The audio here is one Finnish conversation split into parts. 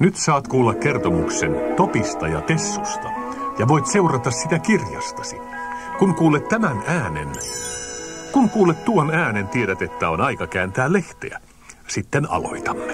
Nyt saat kuulla kertomuksen Topista ja Tessusta ja voit seurata sitä kirjastasi. Kun kuulet tuon äänen, tiedät, että on aika kääntää lehteä. Sitten aloitamme.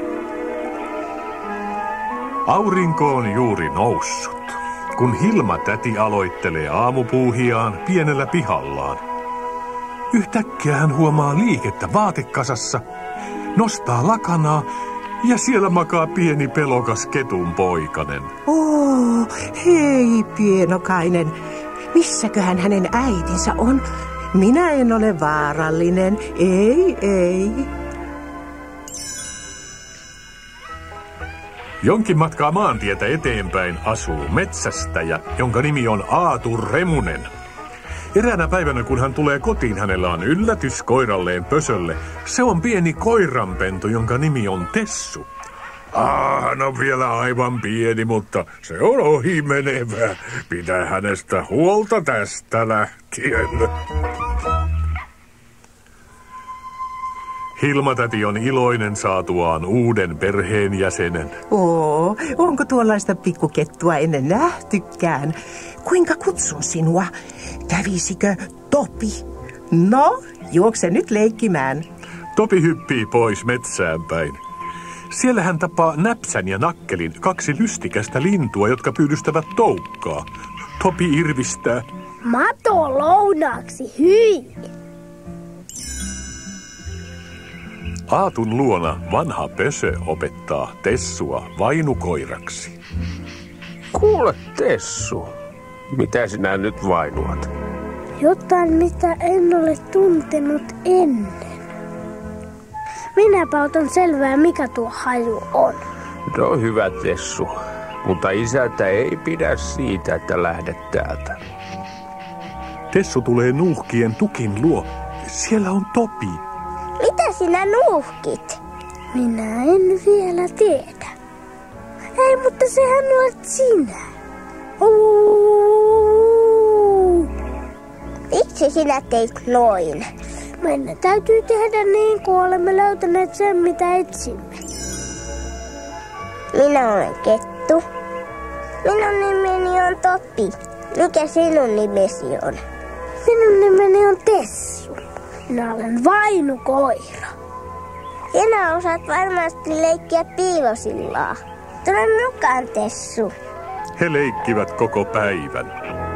Aurinko on juuri noussut, kun Hilma-täti aloittelee aamupuuhiaan pienellä pihallaan. Yhtäkkiä hän huomaa liikettä vaatekasassa, nostaa lakanaa ja siellä makaa pieni pelokas ketunpoikanen. Hei pienokainen, missäköhän hänen äitinsä on? Minä en ole vaarallinen, ei. Jonkin matkaa maantietä eteenpäin asuu metsästäjä, jonka nimi on Aatu Remunen. Eräänä päivänä, kun hän tulee kotiin, hänellä on yllätys koiralleen Pösölle. Se on pieni koiranpentu, jonka nimi on Tessu. Hän on vielä aivan pieni, mutta se on ohimenevä. Pidä hänestä huolta tästä lähtien. Hilma-täti on iloinen saatuaan uuden perheenjäsenen. Onko tuollaista pikkukettua ennen nähtykään? Kuinka kutsun sinua? Kävisikö Topi? No, juokse nyt leikkimään. Topi hyppii pois metsään päin. Siellä hän tapaa Näpsän ja Nakkelin, 2 lystikästä lintua, jotka pyydystävät toukkaa. Topi irvistää. Mato lounaaksi, hyi! Aatun luona vanha Pösö opettaa Tessua vainukoiraksi. Kuule Tessu, mitä sinä nyt vainuat? Jotain, mitä en ole tuntenut ennen. Minäpä otan selvää, mikä tuo haju on. No hyvä Tessu, mutta isältä ei pidä siitä, että lähdet täältä. Tessu tulee nuuhkien tukin luo. Siellä on Topi. Mitä sinä nuuhkit? Minä en vielä tiedä. Ei, mutta sehän olet sinä. Miksi sinä teit noin? Meidän täytyy tehdä niin, kun olemme löytäneet sen, mitä etsimme. Minä olen Kettu. Minun nimeni on Topi. Mikä sinun nimesi on? Minun nimeni on Tessu. Minä olen vainukoira. Sinä osaat varmasti leikkiä piilosillaa. Tule mukaan, Tessu. He leikkivät koko päivän.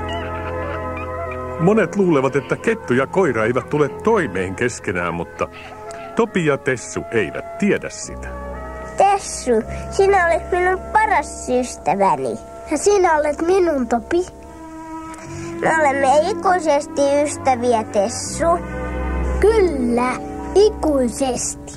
Monet luulevat, että kettu ja koira eivät tule toimeen keskenään, mutta Topi ja Tessu eivät tiedä sitä. Tessu, sinä olet minun paras ystäväni. Ja sinä olet minun Topi. Me olemme ikuisesti ystäviä, Tessu. Kyllä, ikuisesti.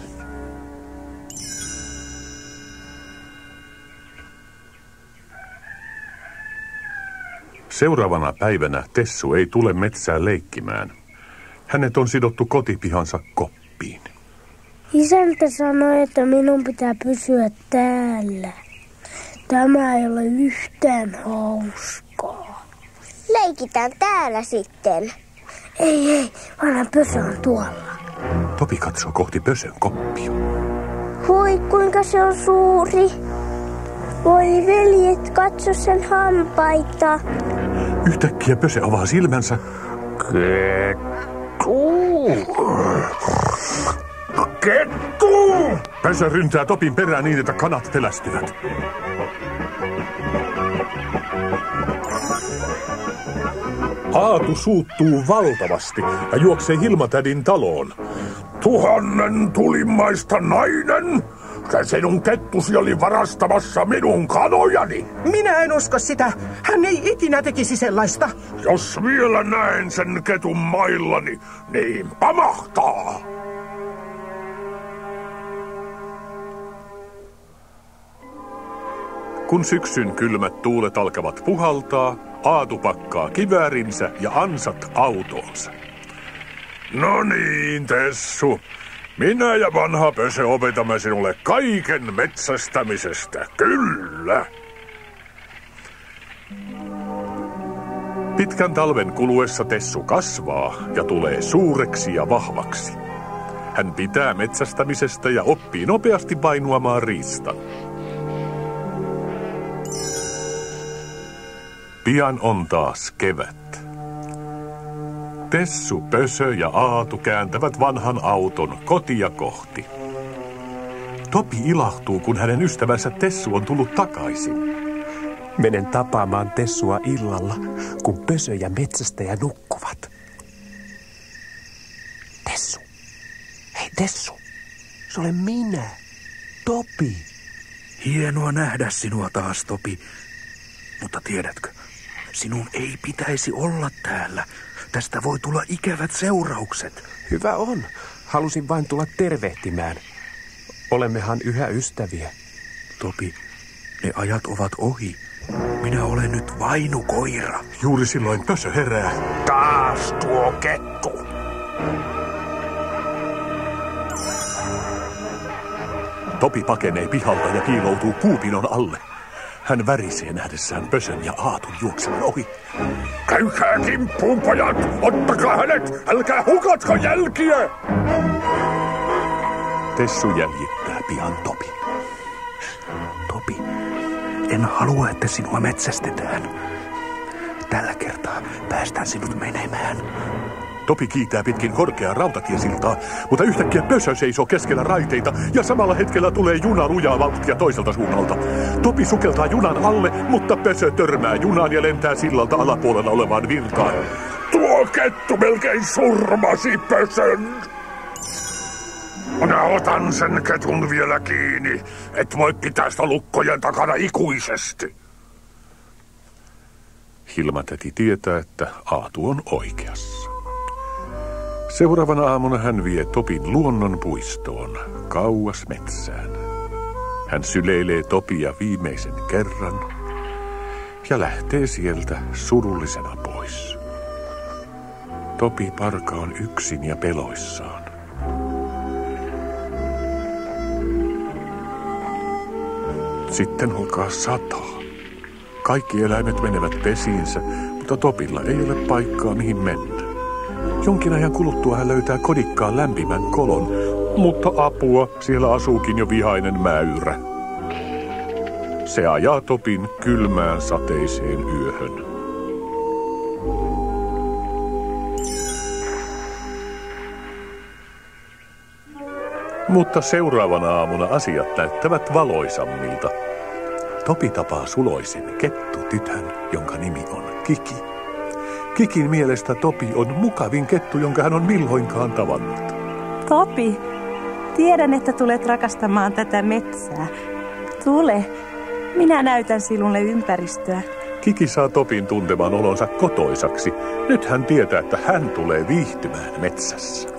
Seuraavana päivänä Tessu ei tule metsään leikkimään. Hänet on sidottu kotipihansa koppiin. Isäntä sanoi, että minun pitää pysyä täällä. Tämä ei ole yhtään hauskaa. Leikitään täällä sitten. Ei, vanha Pösö on tuolla. Topi katsoo kohti Pösön koppia. Hui, kuinka se on suuri. Voi veljet, katso sen hampaita. Yhtäkkiä Pösö avaa silmänsä. Kettu! Pösö ryntää Topin perään niin, että kanat pelästyvät. Aatu suuttuu valtavasti ja juoksee Hilma-tädin taloon. 1000 tulimmaista nainen! Se sinun kettusi oli varastamassa minun kanojani. Minä en usko sitä. Hän ei ikinä tekisi sellaista. Jos vielä näen sen ketun maillani, niin pamahtaa. Kun syksyn kylmät tuulet alkavat puhaltaa, Aatu pakkaa kiväärinsä ja ansat autoonsa. No niin, Tessu. Minä ja vanha Pösö opetamme sinulle kaiken metsästämisestä, kyllä. Pitkän talven kuluessa Tessu kasvaa ja tulee suureksi ja vahvaksi. Hän pitää metsästämisestä ja oppii nopeasti vainuamaan riistan. Pian on taas kevät. Tessu, Pösö ja Aatu kääntävät vanhan auton kotia kohti. Topi ilahtuu, kun hänen ystävänsä Tessu on tullut takaisin. Menen tapaamaan Tessua illalla, kun Pösö ja metsästäjä nukkuvat. Tessu. Hei Tessu. Se olen minä. Topi. Hienoa nähdä sinua taas, Topi. Mutta tiedätkö, sinun ei pitäisi olla täällä. Tästä voi tulla ikävät seuraukset. Hyvä on. Halusin vain tulla tervehtimään. Olemmehan yhä ystäviä. Topi, ne ajat ovat ohi. Minä olen nyt vainukoira. Juuri silloin Pösö herää. Taas tuo kettu. Topi pakenee pihalta ja piiloutuu puupinon alle. Hän värisee nähdessään Pösön ja Aatun juoksevan ohi. Käykää kimppuun, pojat! Ottakaa hänet! Älkää hukatko jälkiä! Tessu jäljittää pian Topin. Topi, en halua, että sinua metsästetään. Tällä kertaa päästään sinut menemään. Topi kiitää pitkin korkeaa rautatiesiltaa, mutta yhtäkkiä Pösö seisoo keskellä raiteita ja samalla hetkellä tulee juna lujaa vauhtia toiselta suunnalta. Topi sukeltaa junan alle, mutta Pösö törmää junaan ja lentää sillalta alapuolella olevaan virtaan. Tuo kettu melkein surmasi Pösön! Minä otan sen ketun vielä kiinni, et voi pitää sitä lukkojen takana ikuisesti. Hilma-täti tietää, että Aatu on oikeassa. Seuraavana aamuna hän vie Topin luonnonpuistoon, kauas metsään. Hän syleilee Topia viimeisen kerran ja lähtee sieltä surullisena pois. Topi parka on yksin ja peloissaan. Sitten alkaa sataa. Kaikki eläimet menevät pesiinsä, mutta Topilla ei ole paikkaa mihin mennä. Jonkin ajan kuluttua hän löytää kodikkaan lämpimän kolon, mutta apua, siellä asuukin jo vihainen mäyrä. Se ajaa Topin kylmään sateiseen yöhön. Mutta seuraavana aamuna asiat näyttävät valoisammilta. Topi tapaa suloisen kettutytön, jonka nimi on Kiki. Kikin mielestä Topi on mukavin kettu, jonka hän on milloinkaan tavannut. Topi, tiedän, että tulet rakastamaan tätä metsää. Tule, minä näytän sinulle ympäristöä. Kiki saa Topin tuntemaan olonsa kotoisaksi. Nyt hän tietää, että hän tulee viihtymään metsässä.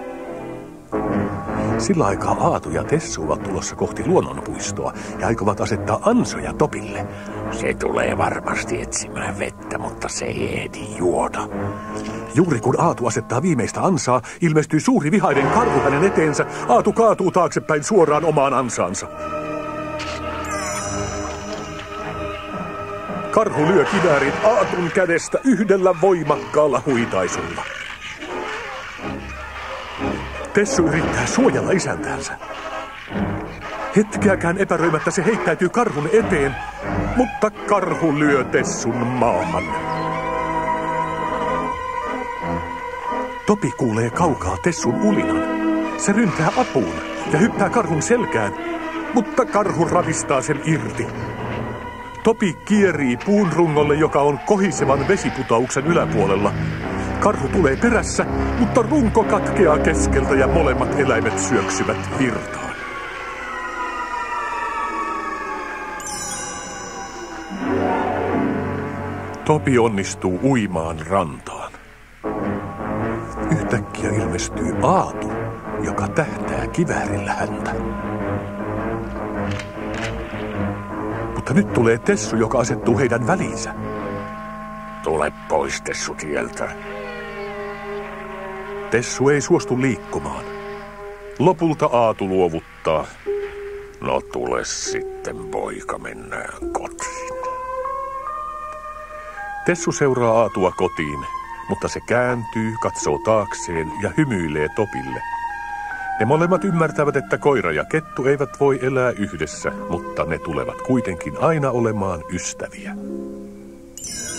Sillä aikaa Aatu ja Tessu ovat tulossa kohti luonnonpuistoa ja aikovat asettaa ansoja Topille. Se tulee varmasti etsimään vettä, mutta se ei ehdi juoda. Juuri kun Aatu asettaa viimeistä ansaa, ilmestyy suuri vihainen karhu hänen eteensä. Aatu kaatuu taaksepäin suoraan omaan ansaansa. Karhu lyö kiväärin Aatun kädestä yhdellä voimakkaalla huitaisulla. Tessu yrittää suojella isäntäänsä. Hetkeäkään epäröimättä se heittäytyy karhun eteen, mutta karhu lyö Tessun maahan. Topi kuulee kaukaa Tessun ulinan. Se ryntää apuun ja hyppää karhun selkään, mutta karhu ravistaa sen irti. Topi kierii puun rungolle, joka on kohisevan vesiputauksen yläpuolella. Karhu tulee perässä, mutta runko katkeaa keskeltä ja molemmat eläimet syöksyvät virtaan. Topi onnistuu uimaan rantaan. Yhtäkkiä ilmestyy Aatu, joka tähtää kiväärillä häntä. Mutta nyt tulee Tessu, joka asettuu heidän väliinsä. Tule pois, Tessu, tieltä. Tessu ei suostu liikkumaan. Lopulta Aatu luovuttaa. No tule sitten, poika, mennään kotiin. Tessu seuraa Aatua kotiin, mutta se kääntyy, katsoo taakseen ja hymyilee Topille. Ne molemmat ymmärtävät, että koira ja kettu eivät voi elää yhdessä, mutta ne tulevat kuitenkin aina olemaan ystäviä.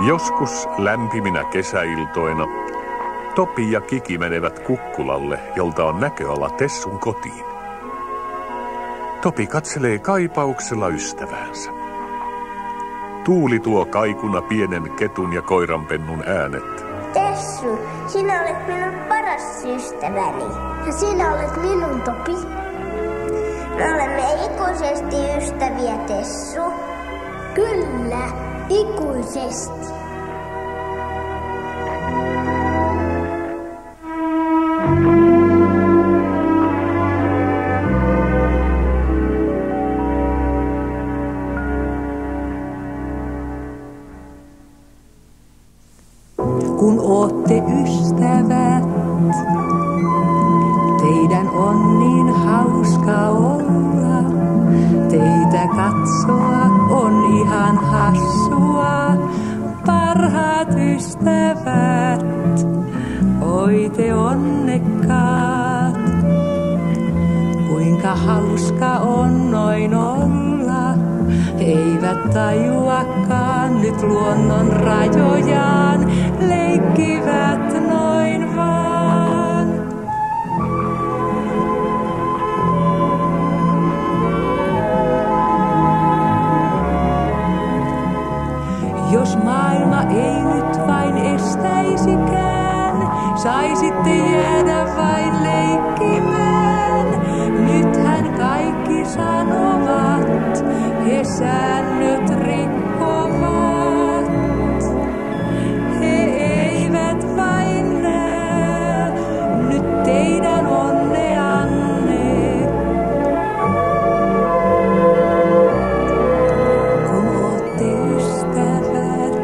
Joskus lämpiminä kesäiltoina Topi ja Kiki menevät kukkulalle, jolta on näköala Tessun kotiin. Topi katselee kaipauksella ystäväänsä. Tuuli tuo kaikuna pienen ketun ja koiranpennun äänet. Tessu, sinä olet minun paras ystäväni. Ja sinä olet minun Topi. Me olemme ikuisesti ystäviä, Tessu. Kyllä, ikuisesti. Kun ootte ystävät, teidän on niin hauska olla. Teitä katsoa on ihan hassua, parhaat ystävät, oi te onnekkaat. Kuinka hauska on noin olla, eivät tajuakaan nyt luonnon rajojaan, leikkivät noin vaan. Jos maailma ei nyt vain estäisikään, saisitte jäädä vain leikkimään. Nythän kaikki sanovat, he säännöt rikkovat. He eivät vain näe nyt teidän onneanne. Kun ootte ystävät,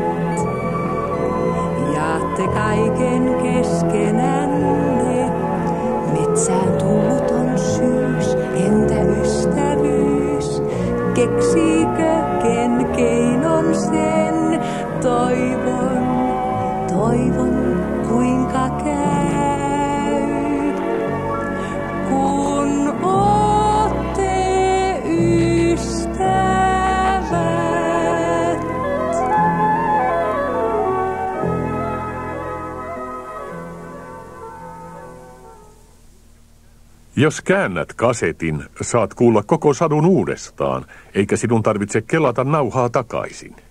jaatte kaiken keskenänne. Metsään tullut on syys, entä ystävyys? Keksiikö ken keinon sen? Toivon kuinka käy. Kun ootte ystävät. Jos käännät kasetin, saat kuulla koko sadun uudestaan, eikä sinun tarvitse kelata nauhaa takaisin.